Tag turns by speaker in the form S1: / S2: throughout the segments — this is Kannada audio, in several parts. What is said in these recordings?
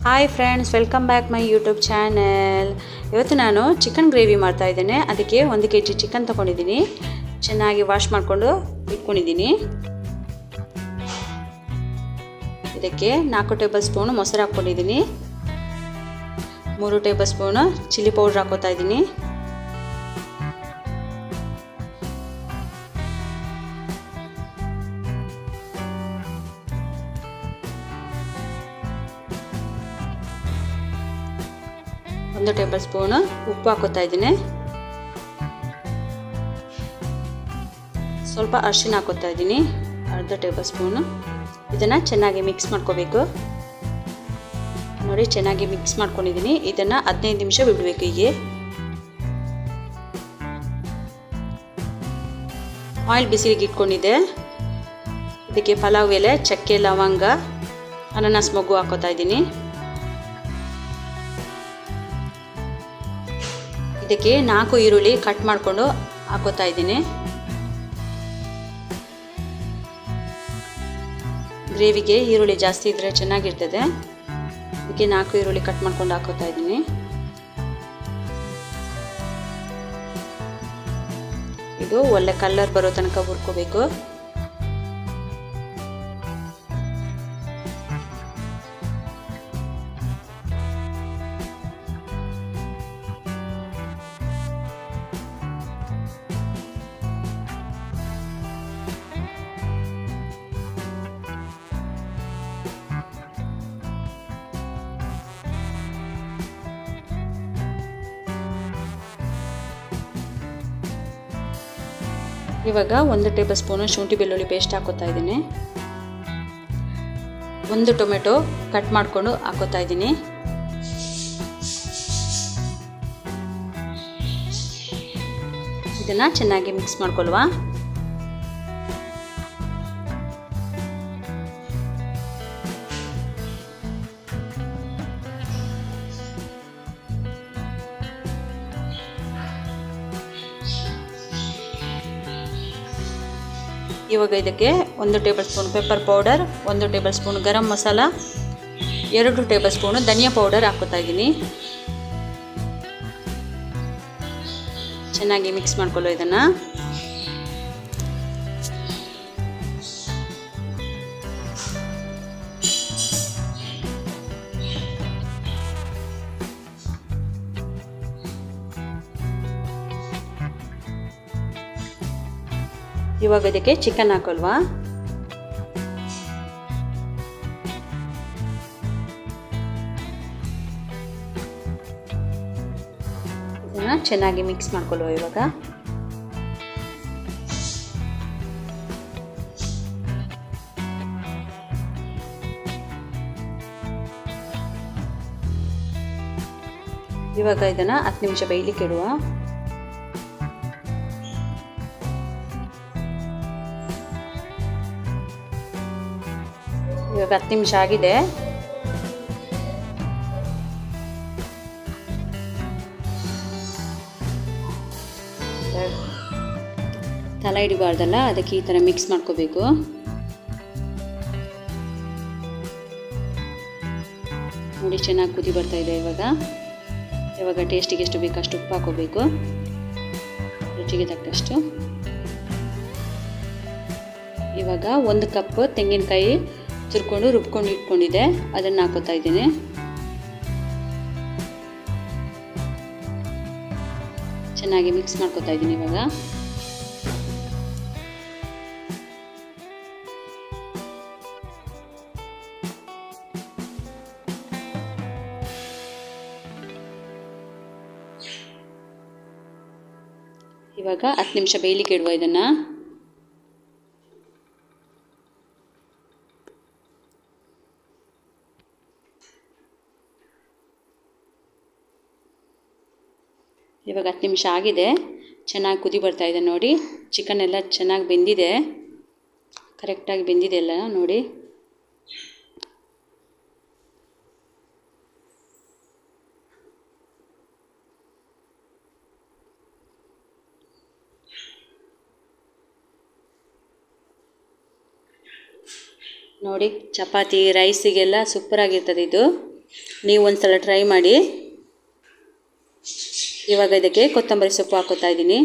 S1: Hi friends, welcome back my YouTube channel. ಇವತ್ತು ನಾನು ಚಿಕನ್ ಗ್ರೇವಿ ಮಾಡ್ತಾ ಇದ್ದೇನೆ. ಅದಕ್ಕೆ 1 kg ಚಿಕನ್ ತೊಗೊಂಡಿದ್ದೀನಿ. ಚೆನ್ನಾಗಿ ವಾಶ್ ಮಾಡಿಕೊಂಡು ಇಟ್ಕೊಂಡಿದ್ದೀನಿ. ಇದಕ್ಕೆ 4 ಟೇಬಲ್ ಸ್ಪೂನ್ ಮೊಸರು ಹಾಕ್ಕೊಂಡಿದ್ದೀನಿ. 3 ಟೇಬಲ್ ಸ್ಪೂನ್ ಚಿಲ್ಲಿ ಪೌಡರ್ ಹಾಕೋತಾ ಇದ್ದೀನಿ. ಒಂದು ಟೇಬಲ್ ಸ್ಪೂನ್ ಉಪ್ಪು ಹಾಕೋತಾ ಇದ್ದೀನಿ. ಸ್ವಲ್ಪ ಅರಿಶಿನ ಹಾಕೋತಾ ಇದ್ದೀನಿ, ಅರ್ಧ ಟೇಬಲ್ ಸ್ಪೂನ್. ಇದನ್ನು ಚೆನ್ನಾಗಿ ಮಿಕ್ಸ್ ಮಾಡ್ಕೋಬೇಕು. ನೋಡಿ, ಚೆನ್ನಾಗಿ ಮಿಕ್ಸ್ ಮಾಡ್ಕೊಂಡಿದ್ದೀನಿ. ಇದನ್ನು 15 ನಿಮಿಷ ಬಿಡಬೇಕು. ಹೀಗೆ ಆಯಿಲ್ ಬಿಸಿಲಿಗೆ ಇಟ್ಕೊಂಡಿದ್ದೆ. ಇದಕ್ಕೆ ಪಲಾವ್ ಎಲೆ, ಚಕ್ಕೆ, ಲವಂಗ, ಅನಾನಸ್ ಮೊಗ್ಗು ಹಾಕೋತಾ ಇದ್ದೀನಿ. ಇದಕ್ಕೆ 4 ಈರುಳ್ಳಿ ಕಟ್ ಮಾಡಿಕೊಂಡು ಹಾಕೋತಾ ಇದ್ದೀನಿ. ಗ್ರೇವಿಗೆ ಈರುಳ್ಳಿ ಜಾಸ್ತಿ ಇದ್ದರೆ ಚೆನ್ನಾಗಿರ್ತದೆ. ಇದಕ್ಕೆ 4 ಈರುಳ್ಳಿ ಕಟ್ ಮಾಡ್ಕೊಂಡು ಹಾಕೋತಾ ಇದ್ದೀನಿ. ಇದು ಒಳ್ಳೆ ಕಲರ್ ಬರೋ ತನಕ ಹುರ್ಕೋಬೇಕು. ಇವಾಗ 1 ಟೇಬಲ್ ಸ್ಪೂನ್ ಶುಂಠಿ ಬೆಳ್ಳುಳ್ಳಿ ಪೇಸ್ಟ್ ಹಾಕೋತಾ ಇದ್ದೀನಿ. 1 ಟೊಮೆಟೊ ಕಟ್ ಮಾಡಿಕೊಂಡು ಹಾಕೋತಾ ಇದ್ದೀನಿ. ಇದನ್ನು ಚೆನ್ನಾಗಿ ಮಿಕ್ಸ್ ಮಾಡ್ಕೊಳ್ವಾ. ಇವಾಗ ಇದಕ್ಕೆ 1 table spoon pepper powder, 1 table spoon garam masala, 2 table spoon ಧನಿಯಾ ಪೌಡರ್ ಹಾಕೋತಾ ಇದ್ದೀನಿ. ಚೆನ್ನಾಗಿ ಮಿಕ್ಸ್ ಮಾಡ್ಕೊಳ್ಳೋ ಇದನ್ನು. ಇವಾಗ ಇದಕ್ಕೆ ಚಿಕನ್ ಹಾಕೊಳ್ವಾ. ಇದನ್ನ ಚೆನ್ನಾಗಿ ಮಿಕ್ಸ್ ಮಾಡ್ಕೊಳ್ಳುವ. ಇವಾಗ ಇದನ್ನ 10 ನಿಮಿಷ ಬೇಯಲಿಕ್ಕೆ ಇಡುವ. ಇವಾಗ 10 ನಿಮಿಷ ಆಗಿದೆ. ತಲೆ ಹಿಡಿಬಾರ್ದಲ್ಲ, ಅದಕ್ಕೆ ಈ ಥರ ಮಿಕ್ಸ್ ಮಾಡ್ಕೋಬೇಕು. ನೋಡಿ, ಚೆನ್ನಾಗಿ ಕುದಿ ಬರ್ತಾ ಇದೆ. ಇವಾಗ ಟೇಸ್ಟಿಗೆ ಎಷ್ಟು ಬೇಕು ಅಷ್ಟು ಉಪ್ಪು ಹಾಕೋಬೇಕು, ರುಚಿಗೆ ತಕ್ಕಷ್ಟು. ಇವಾಗ 1 ಕಪ್ ತೆಂಗಿನಕಾಯಿ ತುರ್ಕೊಂಡು ರುಬ್ಕೊಂಡು ಇಟ್ಕೊಂಡಿದ್ದೆ, ಅದನ್ನು ಹಾಕೋತಾ ಇದ್ದೀನಿ. ಚೆನ್ನಾಗಿ ಮಿಕ್ಸ್ ಮಾಡ್ಕೋತಾ ಇದ್ದೀನಿ. ಇವಾಗ 10 ನಿಮಿಷ ಬೇಯಲಿಕ್ಕೆ ಇಡುವ ಇದನ್ನು. ಇವಾಗ 10 ನಿಮಿಷ ಆಗಿದೆ. ಚೆನ್ನಾಗಿ ಕುದಿ ಬರ್ತಾ ಇದೆ. ನೋಡಿ, ಚಿಕನ್ ಎಲ್ಲ ಚೆನ್ನಾಗಿ ಬೆಂದಿದೆ, ಕರೆಕ್ಟಾಗಿ ಬೆಂದಿದೆ ಎಲ್ಲ. ನೋಡಿ, ನೋಡಿ ಚಪಾತಿ ರೈಸಿಗೆಲ್ಲ ಸೂಪರ್ ಆಗಿರ್ತದೆ ಇದು. ನೀವು ಒಂದ್ಸಲ ಟ್ರೈ ಮಾಡಿ. ಇವಾಗ ಇದಕ್ಕೆ ಕೊತ್ತಂಬರಿ ಸೊಪ್ಪು ಹಾಕೋತಾ ಇದ್ದೀನಿ.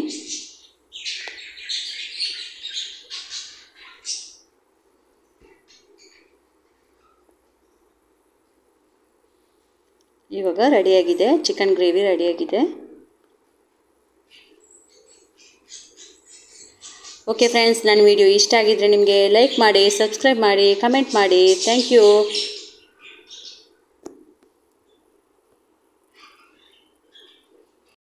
S1: ಇವಾಗ ರೆಡಿಯಾಗಿದೆ, ಚಿಕನ್ ಗ್ರೇವಿ ರೆಡಿಯಾಗಿದೆ. ಓಕೆ ಫ್ರೆಂಡ್ಸ್, ನನ್ನ ವಿಡಿಯೋ ಇಷ್ಟ ಆಗಿದ್ದರೆ ನಿಮಗೆ ಲೈಕ್ ಮಾಡಿ, ಸಬ್ಸ್ಕ್ರೈಬ್ ಮಾಡಿ, ಕಮೆಂಟ್ ಮಾಡಿ. Thank you.